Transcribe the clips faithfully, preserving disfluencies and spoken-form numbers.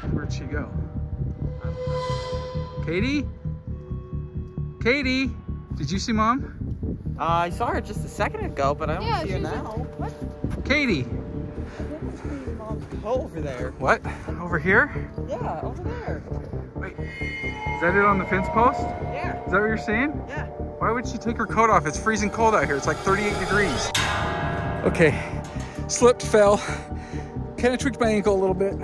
Where'd she go? Katie? Katie? Did you see Mom? Uh, I saw her just a second ago, but I don't Yeah, see her she's now. What? Katie? Oh, over there. What? Over here? Yeah, over there. Wait, is that it on the fence post? Yeah. Is that what you're seeing? Yeah. Why would she take her coat off? It's freezing cold out here. It's like thirty-eight degrees. Okay, slipped, fell. Kind of tweaked my ankle a little bit.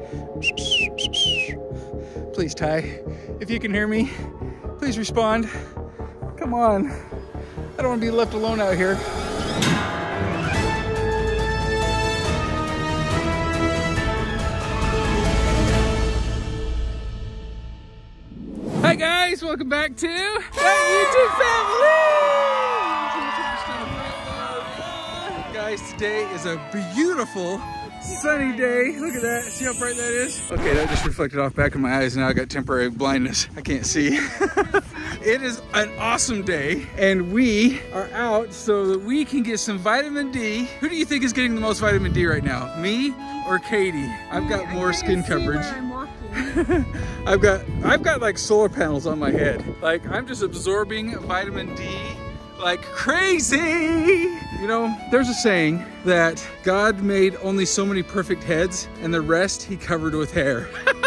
Please, Ty, if you can hear me, please respond. Come on. I don't want to be left alone out here. Hi guys, welcome back to that YouTube family. Guys, today is a beautiful sunny day. Look at that. See how bright that is? Okay, that just reflected off back in my eyes and now I got temporary blindness. I can't see. It is an awesome day and we are out so that we can get some vitamin D. Who do you think is getting the most vitamin D right now? Me or Katie? I've got more skin coverage. I've got I've got like solar panels on my head. Like I'm just absorbing vitamin D like crazy. You know, there's a saying that God made only so many perfect heads and the rest he covered with hair.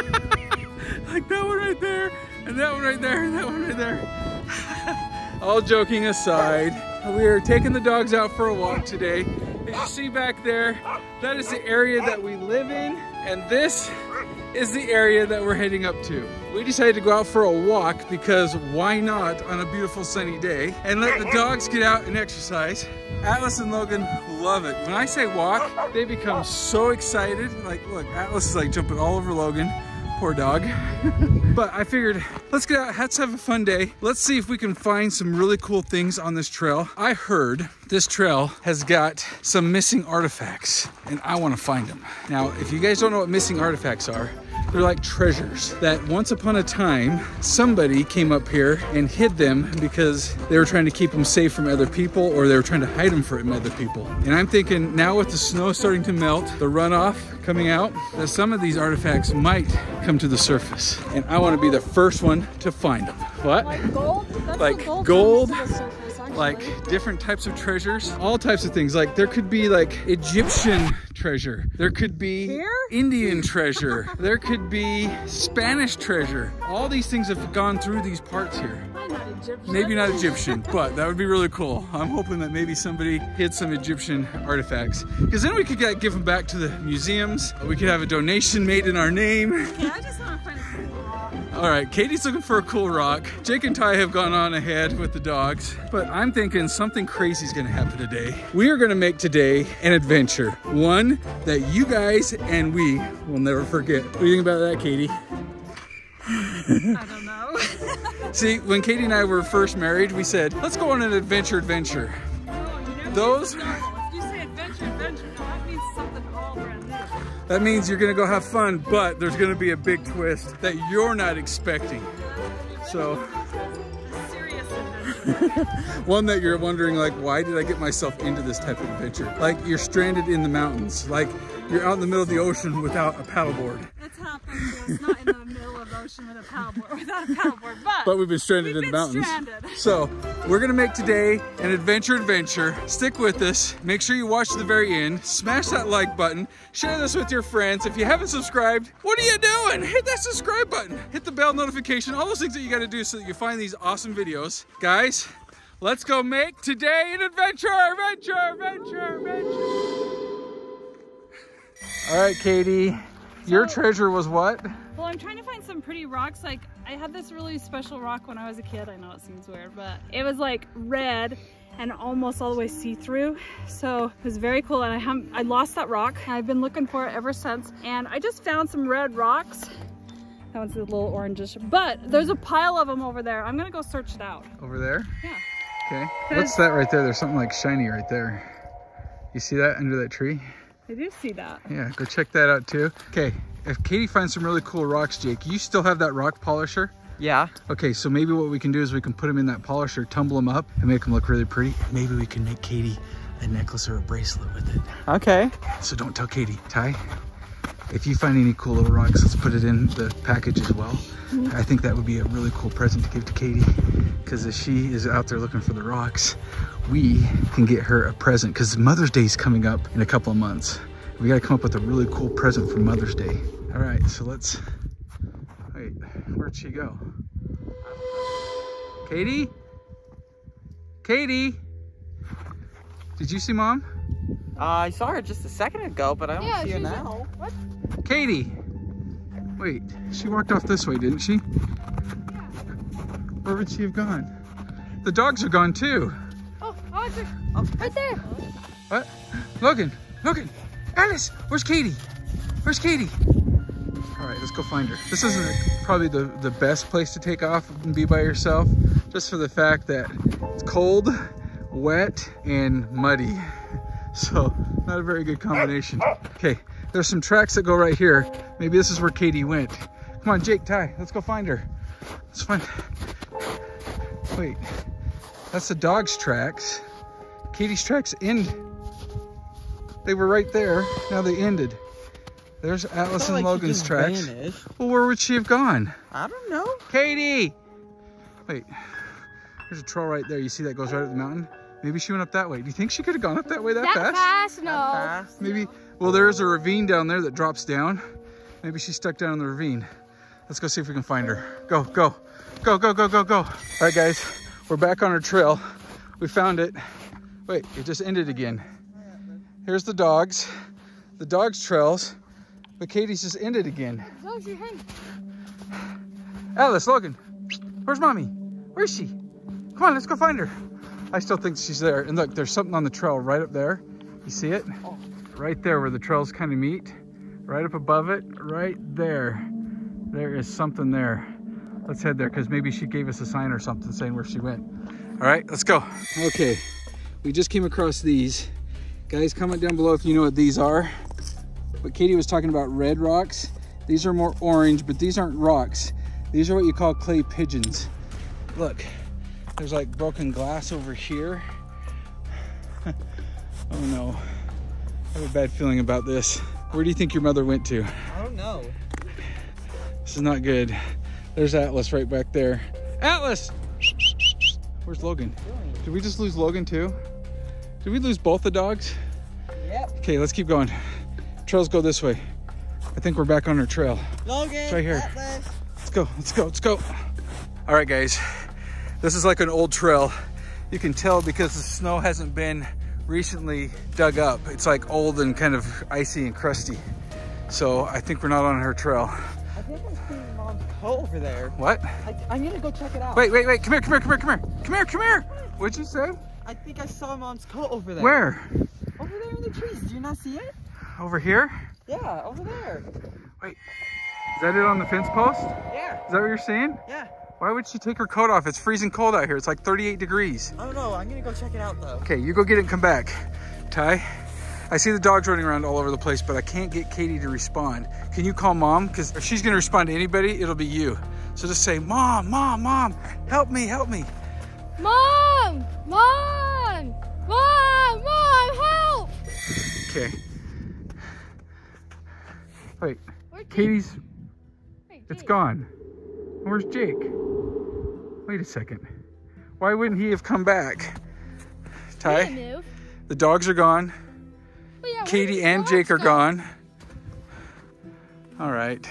Like that one right there, and that one right there, and that one right there. All joking aside, we are taking the dogs out for a walk today. As you see back there, that is the area that we live in, and this is the area that we're heading up to. We decided to go out for a walk because why not on a beautiful sunny day and let the dogs get out and exercise. Atlas and Logan love it. When I say walk, they become so excited. Like, look, Atlas is like jumping all over Logan. Poor dog. But I figured, let's get out, let's have a fun day. Let's see if we can find some really cool things on this trail. I heard this trail has got some missing artifacts and I want to find them. Now, if you guys don't know what missing artifacts are, they're like treasures that once upon a time, somebody came up here and hid them because they were trying to keep them safe from other people or they were trying to hide them from other people. And I'm thinking now with the snow starting to melt, the runoff coming out, that some of these artifacts might come to the surface. And I want to be the first one to find them. What? Like gold? That's like the gold, gold, comes to the surface, actually. like different types of treasures, all types of things. Like there could be like Egyptian treasure. There could be Here? Indian treasure. There could be Spanish treasure. All these things have gone through these parts here. I'm not Egyptian. Maybe not Egyptian, but that would be really cool. I'm hoping that maybe somebody hid some Egyptian artifacts because then we could get, give them back to the museums. We could have a donation made in our name. Okay, I just want to find a cool rock. All right, Katie's looking for a cool rock. Jake and Ty have gone on ahead with the dogs, but I'm thinking something crazy is gonna happen today. We are gonna make today an adventure, one that you guys and we will never forget. What do you think about that, Katie? I don't know. See, when Katie and I were first married, we said, let's go on an adventure adventure. No, you never Those- say normal. If you say adventure, adventure, no, that means something all brand new. That means you're gonna go have fun, but there's gonna be a big twist that you're not expecting. So, Serious adventure. one that you're wondering like, why did I get myself into this type of adventure? Like you're stranded in the mountains, like you're out in the middle of the ocean without a paddleboard. It's happened to us, not in the middle of the ocean with a paddleboard, without a paddleboard, but, But we've been stranded we've in been the mountains. stranded. So we're gonna make today an adventure adventure. Stick with us. Make sure you watch to the very end. Smash that like button. Share this with your friends. If you haven't subscribed, what are you doing? Hit that subscribe button. Hit the bell notification. All those things that you gotta do so that you find these awesome videos. Guys, let's go make today an adventure, adventure, adventure, adventure. All right, Katie, your So- treasure was what? Well, I'm trying to find some pretty rocks. Like, I had this really special rock when I was a kid. I know it seems weird, but it was like red and almost all the way see-through. So it was very cool. And I have I lost that rock. I've been looking for it ever since. And I just found some red rocks. That one's a little orangish, but there's a pile of them over there. I'm gonna go search it out. Over there? Yeah. Okay. What's that right there? There's something like shiny right there. You see that under that tree? I do see that. Yeah, go check that out too. Okay, if Katie finds some really cool rocks, Jake, you still have that rock polisher? Yeah. Okay, so maybe what we can do is we can put them in that polisher, tumble them up, and make them look really pretty. Maybe we can make Katie a necklace or a bracelet with it. Okay. So don't tell Katie. Ty, If you find any cool little rocks, let's put it in the package as well. Mm-hmm. I think that would be a really cool present to give to Katie, because if she is out there looking for the rocks, we can get her a present, because Mother's Day is coming up in a couple of months. We got to come up with a really cool present for Mother's Day. All right, so let's, wait, where'd she go? Katie? Katie? Did you see Mom? Uh, I saw her just a second ago, but I don't Yeah, see her she's now. What? Katie! Wait, she walked off this way, didn't she? Yeah. Where would she have gone? The dogs are gone too. Oh, oh, it's oh, right there. What? Logan, Logan, Alice, where's Katie? Where's Katie? All right, let's go find her. This isn't probably the, the best place to take off and be by yourself, just for the fact that it's cold, wet, and muddy. So not a very good combination. Okay, there's some tracks that go right here. Maybe this is where Katie went. Come on, Jake, Ty, let's go find her. Let's find, wait, that's the dog's tracks. Katie's tracks end. They were right there, now they ended. There's Atlas and like Logan's tracks. Vanished. Well, where would she have gone? I don't know. Katie! Wait, there's a trail right there. You see that goes right up the mountain? Maybe she went up that way. Do you think she could have gone up that way that, That fast? fast? No. That fast? Maybe, well, there is a ravine down there that drops down. Maybe she's stuck down in the ravine. Let's go see if we can find her. Go, go, go, go, go, go, go. All right, guys, we're back on our trail. We found it. Wait, it just ended again. Here's the dogs, the dogs' trails, but Katie's just ended again. Alice, Logan, where's Mommy? Where's she? Come on, let's go find her. I still think she's there. And look, there's something on the trail right up there. You see it? Oh. Right there where the trails kind of meet. Right up above it, right there. There is something there. Let's head there, because maybe she gave us a sign or something saying where she went. All right, let's go. Okay, we just came across these. Guys, comment down below if you know what these are. But Katie was talking about red rocks. These are more orange, but these aren't rocks. These are what you call clay pigeons. Look, there's like broken glass over here. Oh no, I have a bad feeling about this. Where do you think your mother went to? I don't know. This is not good. There's Atlas right back there. Atlas! Where's Logan? Did we just lose Logan too? Did we lose both the dogs? Yep. Okay, let's keep going. Trails go this way. I think we're back on our trail. Logan, it's right here. Atlas. Let's go, let's go, let's go. All right, guys. This is like an old trail. You can tell because the snow hasn't been recently dug up. It's like old and kind of icy and crusty. So I think we're not on her trail. I think I see Mom's coat over there. What? I, I'm gonna go check it out. Wait, wait, wait, come here, come here, come here, come here. Come here, come here. What'd you say? I think I saw Mom's coat over there. Where? Over there in the trees. Do you not see it? Over here? Yeah, over there. Wait, is that it on the fence post? Yeah. Is that what you're saying? Yeah. Why would she take her coat off? It's freezing cold out here. It's like thirty-eight degrees. I don't know. I'm gonna go check it out though. Okay, you go get it and come back. Ty, I see the dogs running around all over the place, but I can't get Katie to respond. Can you call Mom? Because if she's gonna respond to anybody, it'll be you. So just say, Mom, Mom, Mom, help me, help me. Mom! Mom! Mom! Mom, help! Okay. Wait, Where's Katie's, Jake? it's gone. Where's Jake? Wait a second. Why wouldn't he have come back? Ty, Move. the dogs are gone. But yeah, where Katie did and the Jake are dogs go? gone. All right.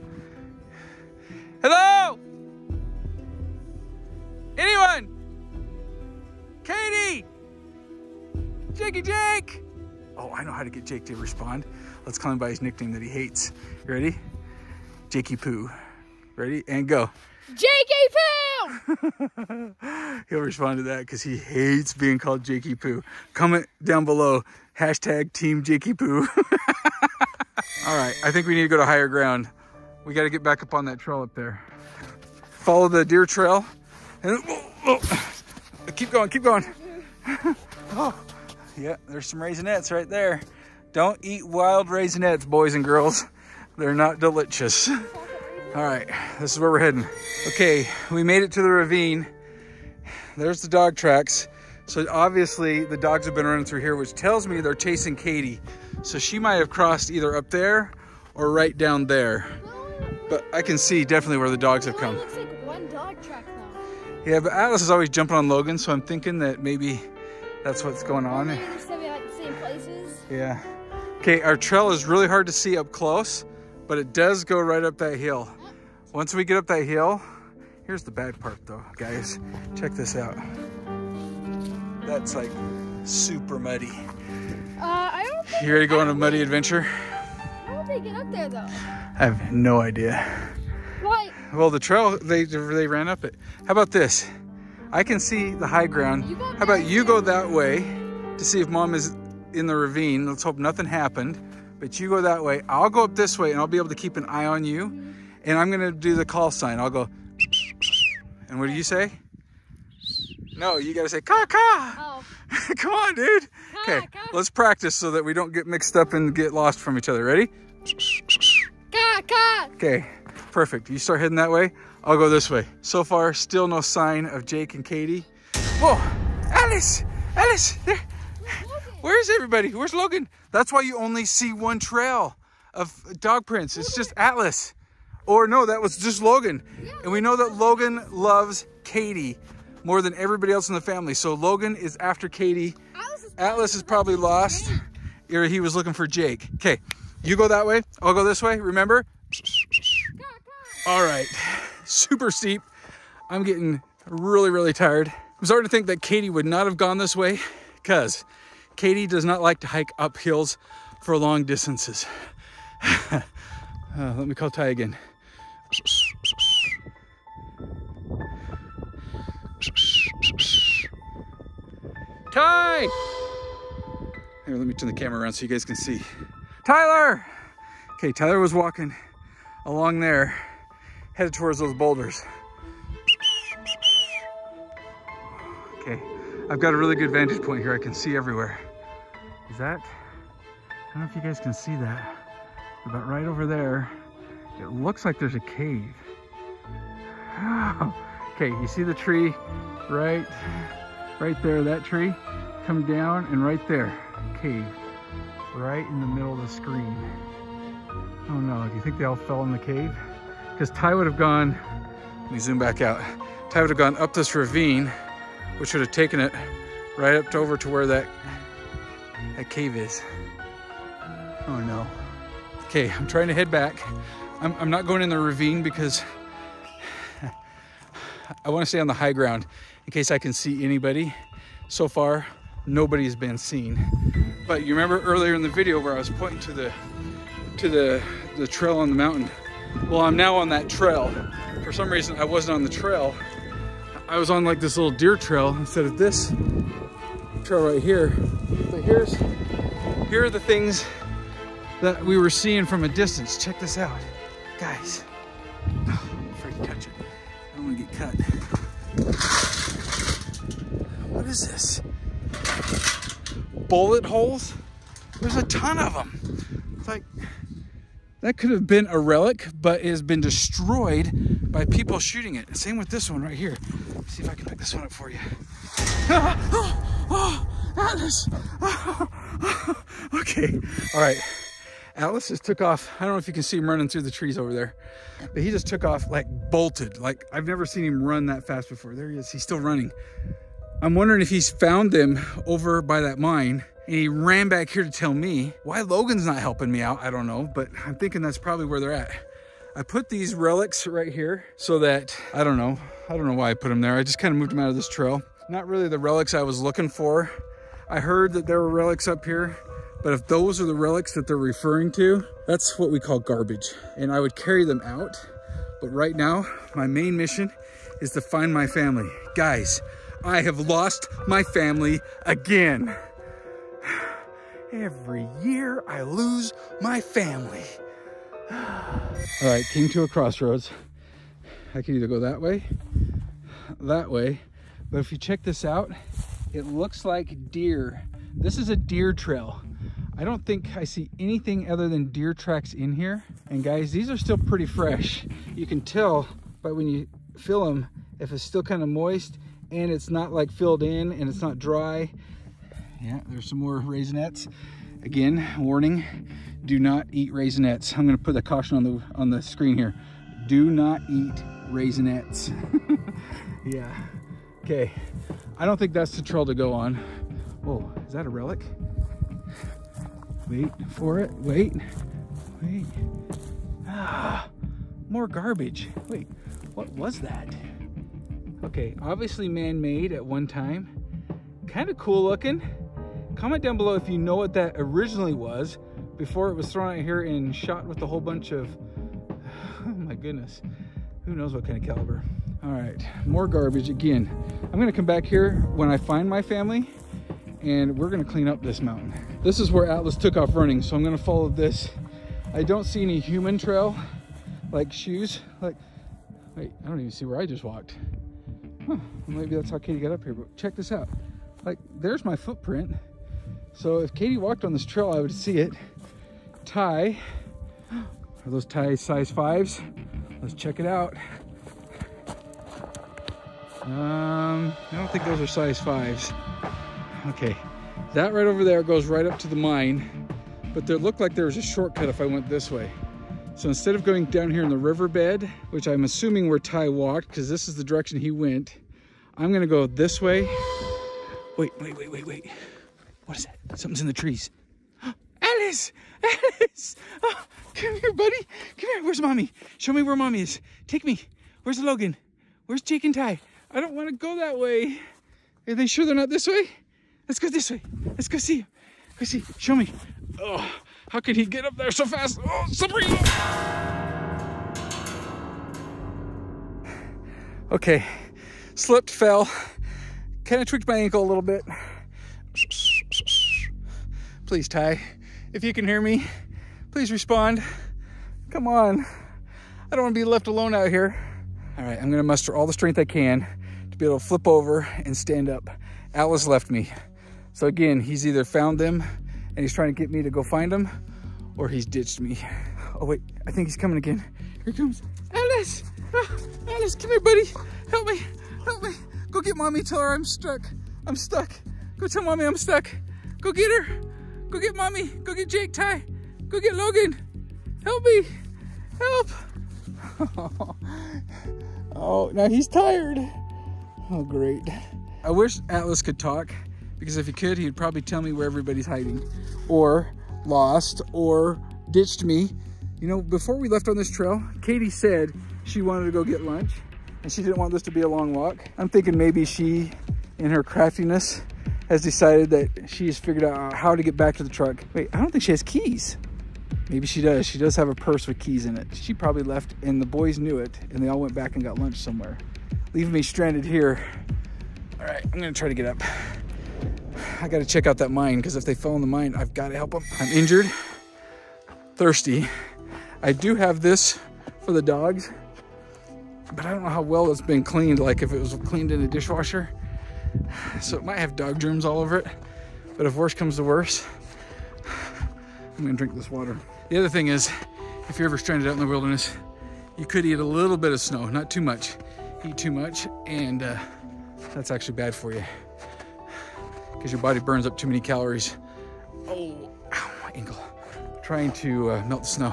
Hello? Anyone? Katie? Jakey Jake? Oh, I know how to get Jake to respond. Let's call him by his nickname that he hates. You ready? Jakey Poo. Ready? And go. Jakey Poo! He'll respond to that because he hates being called Jakey Poo. Comment down below, hashtag Team Jakey Poo. All right, I think we need to go to higher ground. We got to get back up on that trail up there. Follow the deer trail. And oh, oh. Keep going, keep going. Oh, yeah, there's some raisinets right there. Don't eat wild raisinets, boys and girls. They're not delicious. All right, this is where we're heading. Okay, we made it to the ravine. There's the dog tracks. So obviously the dogs have been running through here, which tells me they're chasing Katie. So she might have crossed either up there or right down there. But I can see definitely where the dogs have come. It looks like one dog track though. Yeah, but Atlas is always jumping on Logan, so I'm thinking that maybe that's what's going on. Maybe they said we had the same places. Yeah. Okay, our trail is really hard to see up close, but it does go right up that hill. Once we get up that hill, here's the bad part though, guys. Check this out. That's like super muddy. Uh, I don't think You ready to go on a muddy adventure? How would they get up there though? I have no idea. Why? Well, the trail, they they ran up it. How about this? I can see the high ground. You go How about you go that way to see if Mom is in the ravine? Let's hope nothing happened. But you go that way. I'll go up this way and I'll be able to keep an eye on you. And I'm gonna do the call sign. I'll go, and what do you say? No, you gotta say caw caw. Oh. Come on, dude. Caw, Okay, caw. let's practice so that we don't get mixed up and get lost from each other. Ready? Caw, caw. Okay, perfect. You start heading that way. I'll go this way. So far, still no sign of Jake and Katie. Whoa, Alice, Alice, there. Where's everybody? Where's Logan? That's why you only see one trail of dog prints. It's just Atlas. Or no, that was just Logan. And we know that Logan loves Katie more than everybody else in the family. So Logan is after Katie. Alice is Atlas is probably lost. Or he was looking for Jake. Okay, you go that way. I'll go this way, remember? All right, super steep. I'm getting really, really tired. I'm starting to think that Katie would not have gone this way because Katie does not like to hike up hills for long distances. uh, let me call Ty again. Ty! Here, let me turn the camera around so you guys can see. Tyler! Okay, Tyler was walking along there, headed towards those boulders. Okay, I've got a really good vantage point here. I can see everywhere. Is that? I don't know if you guys can see that, but right over there, it looks like there's a cave. Okay, you see the tree right, right there, that tree? Come down and right there, cave, right in the middle of the screen. Oh no, do you think they all fell in the cave? Because Ty would have gone, let me zoom back out. Ty would have gone up this ravine, which would have taken it right up to over to where that, that cave is. Oh no. Okay, I'm trying to head back. I'm, I'm not going in the ravine because I want to stay on the high ground in case I can see anybody. So far, nobody has been seen. But you remember earlier in the video where I was pointing to the to the, the trail on the mountain? Well, I'm now on that trail. For some reason, I wasn't on the trail. I was on like this little deer trail instead of this trail right here. So here's, here are the things that we were seeing from a distance. Check this out, guys. Oh, I'm afraid to touch it. I don't want to get cut. What is this? Bullet holes? There's a ton of them. It's like, that could have been a relic, but it has been destroyed by people shooting it. Same with this one right here. Let's see if I can pick this one up for you. Oh, oh, oh, Atlas. Oh, oh. Okay, all right. Atlas just took off. I don't know if you can see him running through the trees over there, but he just took off like bolted. Like I've never seen him run that fast before. There he is, he's still running. I'm wondering if he's found them over by that mine and he ran back here to tell me. Why Logan's not helping me out, I don't know, but I'm thinking that's probably where they're at. I put these relics right here so that, I don't know, I don't know why I put them there. I just kind of moved them out of this trail. Not really the relics I was looking for. I heard that there were relics up here, but if those are the relics that they're referring to, that's what we call garbage. And I would carry them out. But right now, my main mission is to find my family. Guys, I have lost my family again. Every year I lose my family. All right, came to a crossroads. I can either go that way, that way, but if you check this out, it looks like deer. This is a deer trail. I don't think I see anything other than deer tracks in here. And guys, these are still pretty fresh. You can tell by when you feel them, if it's still kind of moist and it's not like filled in and it's not dry. Yeah, there's some more raisinettes. Again, warning, do not eat raisinets. I'm gonna put the caution on the on the screen here. Do not eat raisinets. Yeah. Okay. I don't think that's the trail to go on. Whoa, is that a relic? Wait for it. Wait. Wait. Ah, more garbage. Wait, what was that? Okay, obviously man-made at one time. Kind of cool looking. Comment down below if you know what that originally was before it was thrown out here and shot with a whole bunch of, oh my goodness, who knows what kind of caliber. All right, more garbage again. I'm gonna come back here when I find my family and we're gonna clean up this mountain. This is where Atlas took off running, so I'm gonna follow this. I don't see any human trail, like shoes. Like, wait, I don't even see where I just walked. Huh, maybe that's how Katie got up here, but check this out. Like, there's my footprint. So if Katie walked on this trail, I would see it. Tie, are those tie size fives? Let's check it out. Um, I don't think those are size fives. Okay, that right over there goes right up to the mine, but there looked like there was a shortcut if I went this way. So instead of going down here in the riverbed, which I'm assuming where Ty walked, because this is the direction he went, I'm gonna go this way. Wait, wait, wait, wait, wait. What is that? Something's in the trees. Alice! Alice! Oh, come here, buddy. Come here. Where's mommy? Show me where mommy is. Take me. Where's Logan? Where's Jake and Ty? I don't want to go that way. Are they sure they're not this way? Let's go this way. Let's go see. Go see. Show me. Oh, how could he get up there so fast? Oh, slippery. Okay. Slipped, fell. Kind of tweaked my ankle a little bit. Please, Ty, if you can hear me, please respond. Come on. I don't want to be left alone out here. All right, I'm gonna muster all the strength I can to be able to flip over and stand up. Atlas left me. So again, he's either found them and he's trying to get me to go find them, or he's ditched me. Oh wait, I think he's coming again. Here he comes. Alice! Ah, Alice, come here, buddy. Help me, help me. Go get mommy, tell her I'm stuck. I'm stuck. Go tell mommy I'm stuck. Go get her. Go get mommy. Go get Jake, Ty. Go get Logan. Help me. Help. Oh, now he's tired. Oh, great. I wish Atlas could talk, because if he could, he'd probably tell me where everybody's hiding, or lost, or ditched me. You know, before we left on this trail, Katie said she wanted to go get lunch and she didn't want this to be a long walk. I'm thinking maybe she, in her craftiness, has decided that she has figured out how to get back to the truck. Wait, I don't think she has keys. Maybe she does. She does have a purse with keys in it. She probably left and the boys knew it and they all went back and got lunch somewhere, leaving me stranded here. All right, I'm gonna try to get up. I gotta check out that mine, because if they fell in the mine, I've gotta help them. I'm injured, thirsty. I do have this for the dogs, but I don't know how well it's been cleaned, like if it was cleaned in a dishwasher. So it might have dog germs all over it, but if worse comes to worse, I'm gonna drink this water. The other thing is, if you're ever stranded out in the wilderness, you could eat a little bit of snow, not too much. Eat too much, and uh, that's actually bad for you, because your body burns up too many calories. Oh, ow, my ankle. Trying to uh, melt the snow.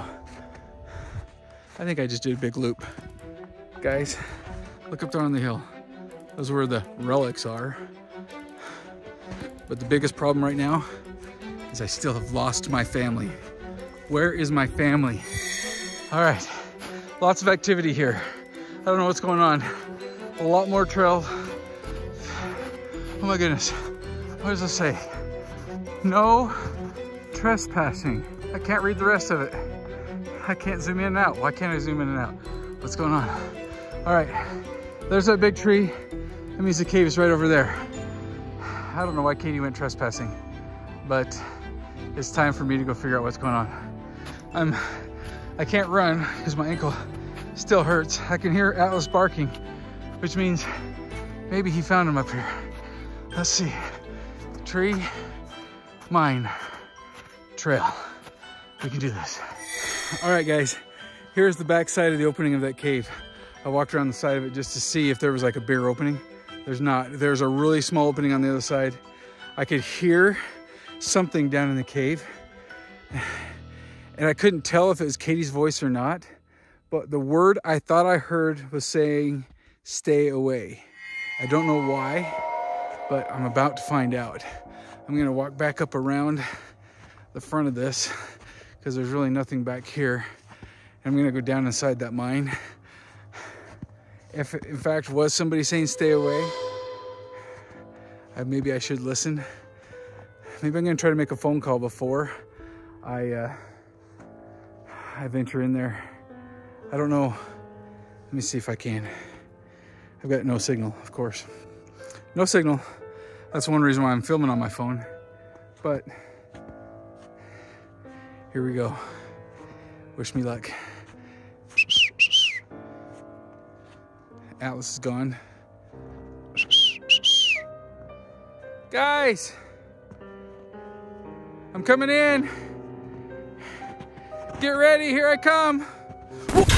I think I just did a big loop. Guys, look up there on the hill. Those are where the relics are. But the biggest problem right now is I still have lost my family. Where is my family? All right, lots of activity here. I don't know what's going on. A lot more trail. Oh my goodness, what does this say? No trespassing. I can't read the rest of it. I can't zoom in and out. Why can't I zoom in and out? What's going on? All right, there's that big tree. That means the cave is right over there. I don't know why Katie went trespassing, but it's time for me to go figure out what's going on. I'm, I can't run because my ankle still hurts. I can hear Atlas barking, which means maybe he found him up here. Let's see. Tree, mine, trail. We can do this. All right, guys, here's the back side of the opening of that cave. I walked around the side of it just to see if there was like a bigger opening. There's not. There's a really small opening on the other side. I could hear something down in the cave. and I couldn't tell if it was Katie's voice or not, but the word I thought I heard was saying, stay away. I don't know why, but I'm about to find out. I'm gonna walk back up around the front of this because there's really nothing back here. I'm gonna go down inside that mine. If it, in fact, was somebody saying stay away, I, maybe I should listen. Maybe I'm gonna try to make a phone call before I, uh, I venture in there. I don't know. Let me see if I can. I've got no signal, of course. No signal. That's one reason why I'm filming on my phone. But here we go. Wish me luck. Atlas is gone. Guys, I'm coming in. Get ready, here I come.